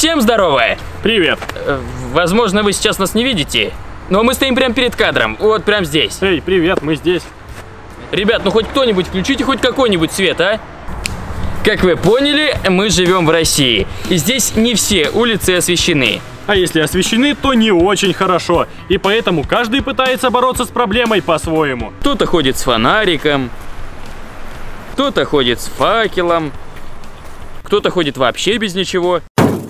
Всем здорово! Привет! Возможно, вы сейчас нас не видите, но мы стоим прямо перед кадром, вот прямо здесь. Эй, привет, мы здесь. Ребят, ну хоть кто-нибудь включите хоть какой-нибудь свет, а? Как вы поняли, мы живем в России, и здесь не все улицы освещены. А если освещены, то не очень хорошо, и поэтому каждый пытается бороться с проблемой по-своему. Кто-то ходит с фонариком, кто-то ходит с факелом, кто-то ходит вообще без ничего.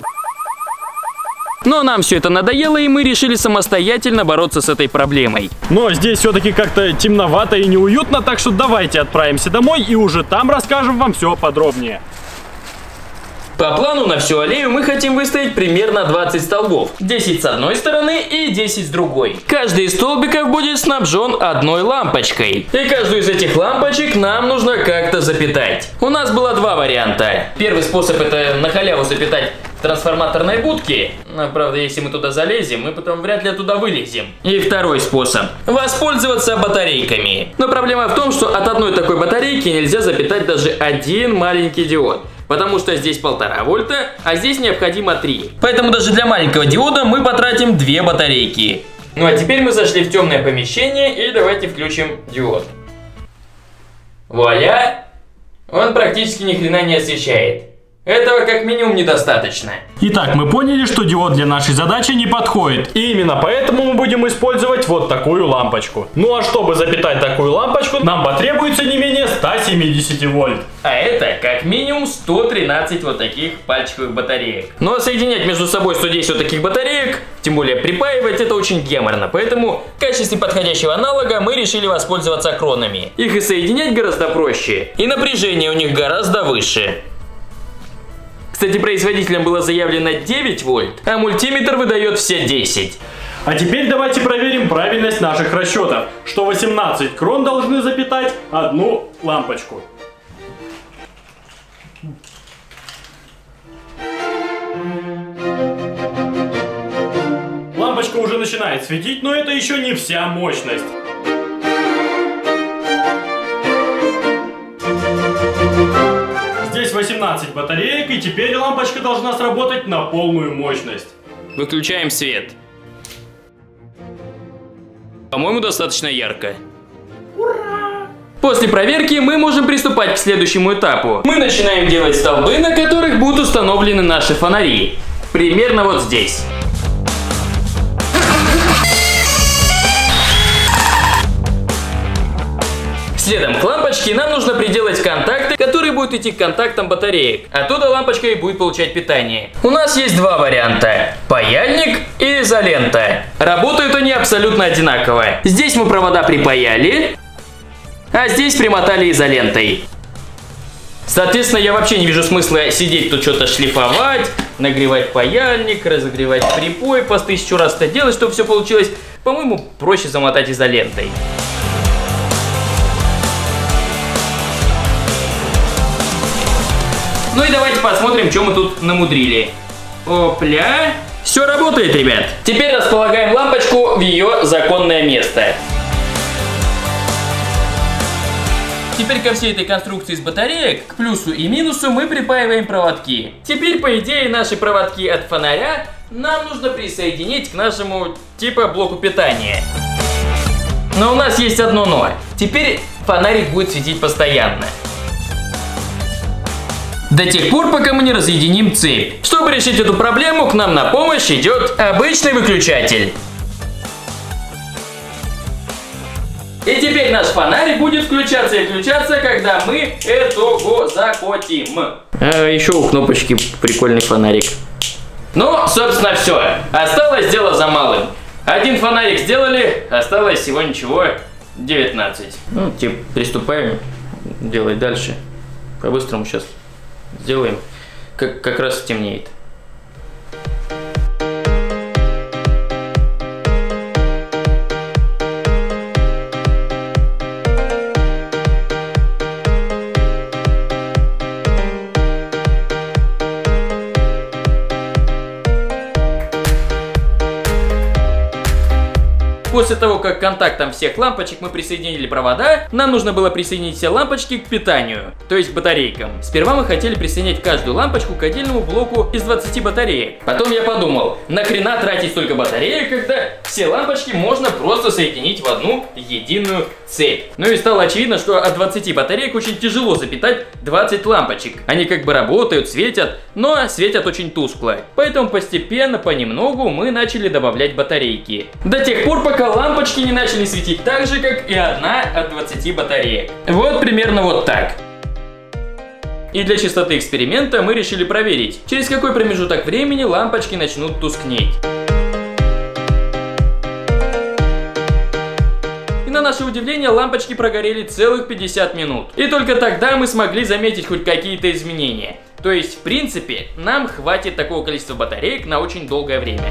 Но нам все это надоело, и мы решили самостоятельно бороться с этой проблемой. Но здесь все-таки как-то темновато и неуютно, так что давайте отправимся домой и уже там расскажем вам все подробнее. По плану на всю аллею мы хотим выставить примерно 20 столбов. 10 с одной стороны и 10 с другой. Каждый из столбиков будет снабжен одной лампочкой. И каждую из этих лампочек нам нужно как-то запитать. У нас было два варианта. Первый способ — это на халяву запитать в трансформаторной будке. Но, правда, если мы туда залезем, мы потом вряд ли оттуда вылезем. И второй способ — воспользоваться батарейками. Но проблема в том, что от одной такой батарейки нельзя запитать даже один маленький диод. Потому что здесь 1,5 вольта, а здесь необходимо 3. Поэтому даже для маленького диода мы потратим 2 батарейки. Ну а теперь мы зашли в темное помещение и давайте включим диод. Вуаля! Он практически ни хрена не освещает. Этого как минимум недостаточно. Итак, мы поняли, что диод для нашей задачи не подходит. И именно поэтому мы будем использовать вот такую лампочку. Ну а чтобы запитать такую лампочку, нам потребуется не менее 170 вольт. А это как минимум 113 вот таких пальчиковых батареек. Но соединять между собой 110 вот таких батареек, тем более припаивать, это очень геморно. Поэтому в качестве подходящего аналога мы решили воспользоваться кронами. Их и соединять гораздо проще, и напряжение у них гораздо выше. Кстати, производителям было заявлено 9 вольт, а мультиметр выдает все 10. А теперь давайте проверим правильность наших расчетов, что 18 крон должны запитать одну лампочку. Лампочка уже начинает светить, но это еще не вся мощность. Здесь 18 батареек, и теперь лампочка должна сработать на полную мощность. Выключаем свет. По-моему, достаточно ярко. Ура! После проверки мы можем приступать к следующему этапу. Мы начинаем делать столбы, на которых будут установлены наши фонари. Примерно вот здесь. Следом к лампочке нам нужно приделать контакты, которые будут идти к контактам батареек. Оттуда лампочка и будет получать питание. У нас есть два варианта: паяльник и изолента. Работают они абсолютно одинаково. Здесь мы провода припаяли, а здесь примотали изолентой. Соответственно, я вообще не вижу смысла сидеть тут что-то шлифовать, нагревать паяльник, разогревать припой, по 1000 раз это делать, чтобы все получилось. По-моему, проще замотать изолентой. Ну и давайте посмотрим, что мы тут намудрили. Опля! Все работает, ребят. Теперь располагаем лампочку в ее законное место. Теперь ко всей этой конструкции из батареек, к плюсу и минусу, мы припаиваем проводки. Теперь, по идее, наши проводки от фонаря нам нужно присоединить к нашему типа блоку питания. Но у нас есть одно но. Теперь фонарик будет светить постоянно. До тех пор, пока мы не разъединим цепь. Чтобы решить эту проблему, к нам на помощь идет обычный выключатель. И теперь наш фонарик будет включаться и включаться, когда мы этого закотим. Еще у кнопочки прикольный фонарик. Ну, собственно, все. Осталось дело за малым. Один фонарик сделали, осталось всего ничего 19. Ну, типа, приступаем делать дальше. По-быстрому сейчас сделаем. Как раз темнеет. После того, как к контактам всех лампочек мы присоединили провода, нам нужно было присоединить все лампочки к питанию, то есть к батарейкам. Сперва мы хотели присоединять каждую лампочку к отдельному блоку из 20 батареек. Потом я подумал, нахрена тратить столько батареек, когда все лампочки можно просто соединить в одну единую цепь. Ну и стало очевидно, что от 20 батареек очень тяжело запитать 20 лампочек. Они как бы работают, светят, но светят очень тускло. Поэтому постепенно, понемногу мы начали добавлять батарейки. До тех пор, пока лампочки не начали светить так же, как и одна от 20 батареек. Вот примерно вот так. И для чистоты эксперимента мы решили проверить, через какой промежуток времени лампочки начнут тускнеть. И на наше удивление лампочки прогорели целых 50 минут. И только тогда мы смогли заметить хоть какие-то изменения. То есть, в принципе, нам хватит такого количества батареек на очень долгое время.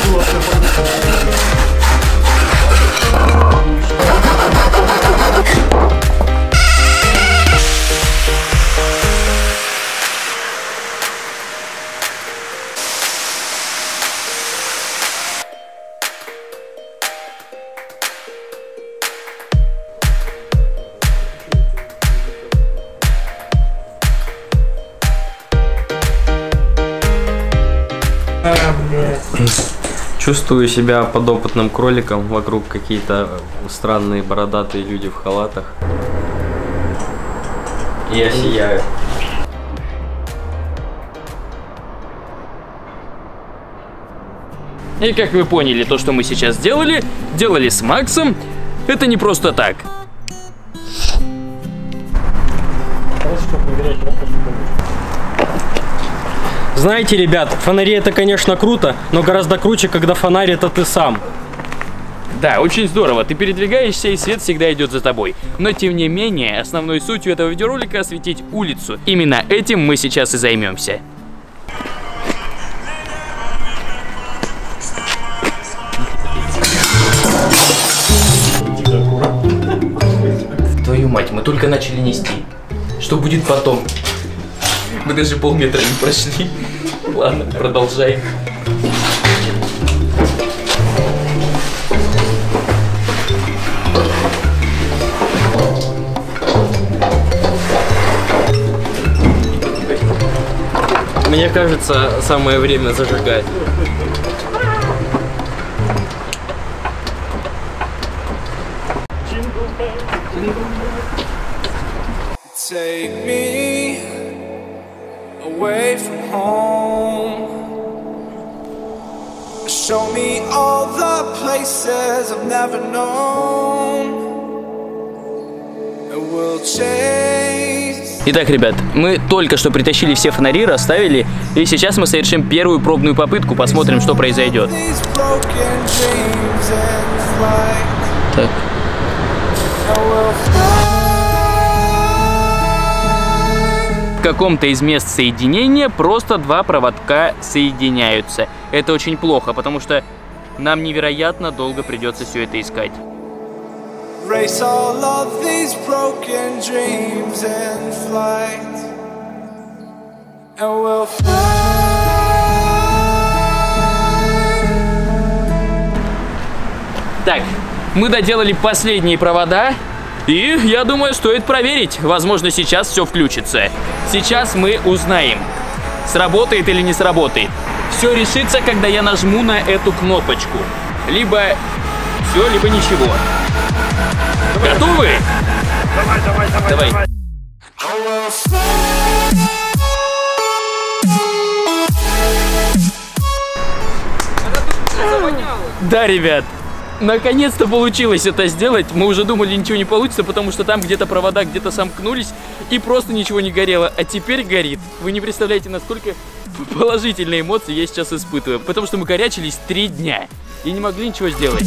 Чувствую себя подопытным кроликом, вокруг какие-то странные бородатые люди в халатах. Я сияю. И как вы поняли, то, что мы сейчас делали с Максом, это не просто так. Знаете, ребят, фонари это, конечно, круто, но гораздо круче, когда фонарь это ты сам. Да, очень здорово, ты передвигаешься и свет всегда идет за тобой. Но тем не менее, основной сутью этого видеоролика осветить улицу. Именно этим мы сейчас и займемся. Твою мать, мы только начали нести. Что будет потом? Мы даже полметра не прошли. Ладно, продолжаем. Мне кажется, самое время зажигать. Take me away from home. Show me all the places I've never known. And we'll chase. Итак, ребят, мы только что притащили все фонари, расставили, и сейчас мы совершим первую пробную попытку, посмотрим, что произойдет. Так. В каком-то из мест соединения просто два проводка соединяются. Это очень плохо, потому что нам невероятно долго придется все это искать. Race all of these broken dreams in flight, and we'll fly. Так, мы доделали последние провода, и я думаю, стоит проверить. Возможно, сейчас все включится. Сейчас мы узнаем, сработает или не сработает. Все решится, когда я нажму на эту кнопочку. Либо все, либо ничего. Готовы? Давай. Да, ребят, наконец-то получилось это сделать. Мы уже думали, ничего не получится, потому что там где-то провода где-то сомкнулись и просто ничего не горело. А теперь горит. Вы не представляете, насколько положительные эмоции я сейчас испытываю. Потому что мы корячились 3 дня и не могли ничего сделать.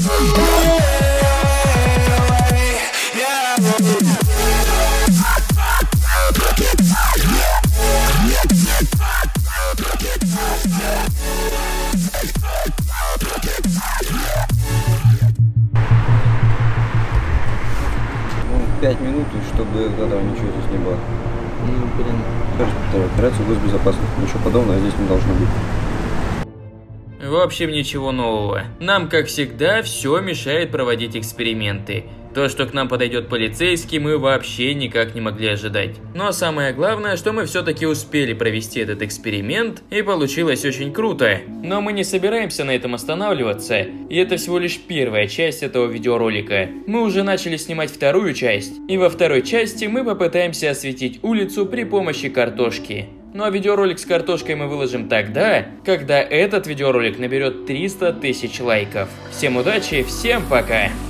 Ну, 5 минут, чтобы этого ничего здесь не было. Ну, блин. Операция госбезопасности. Ничего подобного здесь не должно быть. В общем, ничего нового. Нам, как всегда, все мешает проводить эксперименты. То, что к нам подойдет полицейский, мы вообще никак не могли ожидать. Но самое главное, что мы все-таки успели провести этот эксперимент, и получилось очень круто. Но мы не собираемся на этом останавливаться, и это всего лишь первая часть этого видеоролика. Мы уже начали снимать вторую часть, и во второй части мы попытаемся осветить улицу при помощи картошки. Ну а видеоролик с картошкой мы выложим тогда, когда этот видеоролик наберет 300 000 лайков. Всем удачи, всем пока!